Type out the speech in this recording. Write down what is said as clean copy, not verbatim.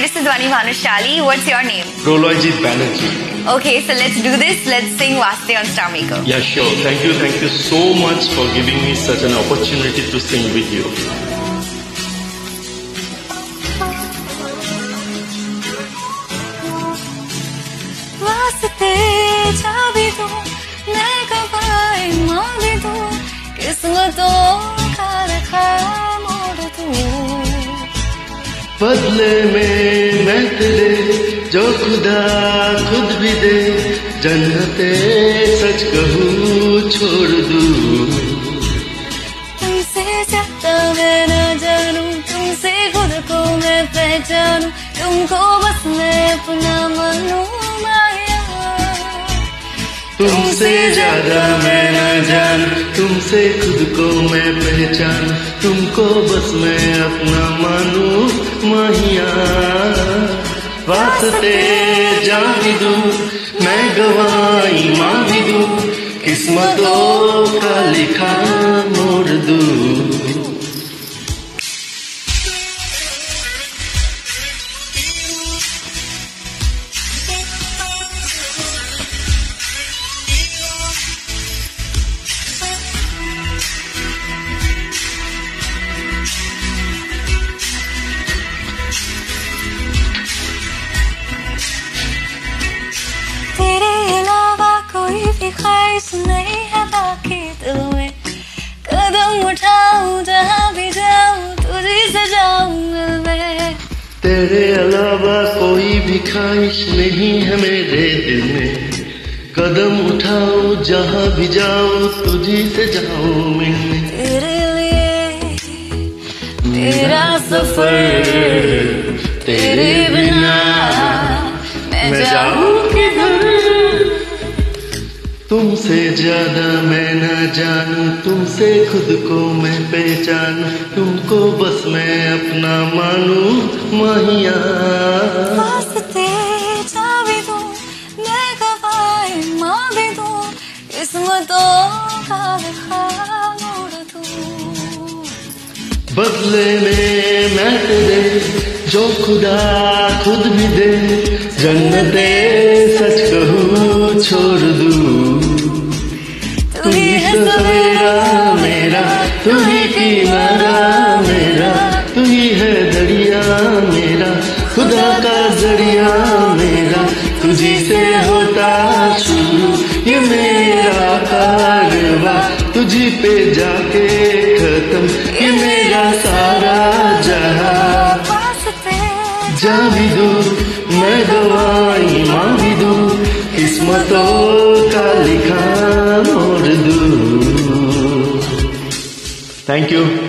this is Vani Bhanushali. What's your name? Prolojit Banerjee. Okay, so let's do this. Let's sing Vaste on Star Maker. Yeah, sure. Thank you so much for giving me such an opportunity to sing with you. वास्ते जा भी दो, मैं गवाई माँ भी दो, किस्मतों का रखा मोड़ दूँ। बदले में मैं तेरे जो खुदा खुद भी दे, जन्नते सच कहूँ छोड़ दूँ। तुमसे ज्यादा मैं न जानूं, तुमसे खुद को मैं पहचानूं, तुमको बस मैं अपना मानूं माया। तुमसे ज्यादा मैं न जानूं, तुमसे खुद को मैं पहचानूं, तुमको बस मैं अपना मानूं माहिया। वास्ते जान भी दूं, मैं गवाई मां भी दूं, किस्मतों का लिखा मोड़ दूं। ख्वाहिश नहीं है बाकी दिल में, कदम उठाऊं जहाँ भी जाऊं तुझी से जाऊं मैं। तेरे अलावा कोई भी ख्वाहिश नहीं है मेरे दिल में, कदम उठाऊं जहाँ भी जाऊं तुझी से जाऊं मिलने। तेरे लिए तेरा सफर, तेरे बिना मैं जाऊं किधर। तुमसे ज्यादा मैं न जानूं, तुमसे खुद को मैं पहचानूं, तुमको बस मैं अपना मानूं माहिया। वास्ते जा भी दूं, मैं गवाई माँ भी दूं, किस्मतों का लिखा मोड़ दूं। बदले में मैं तेरे जो खुदा खुद भी दे, जन्नते सच कहूँ छोड़ दूँ। तू ही है सवेरा मेरा, तू ही किनारा मेरा, तू ही है दरिया मेरा, खुदा का जरिया मेरा, तुझी से होता शुरू ये मेरा कारवा, तुझी पे जाके खत्म ये मेरा सारा जहां। जा भी दूं मैं गवाई मां भी दूं, किस्मतों का लिखा मोड़ दूं। Thank you.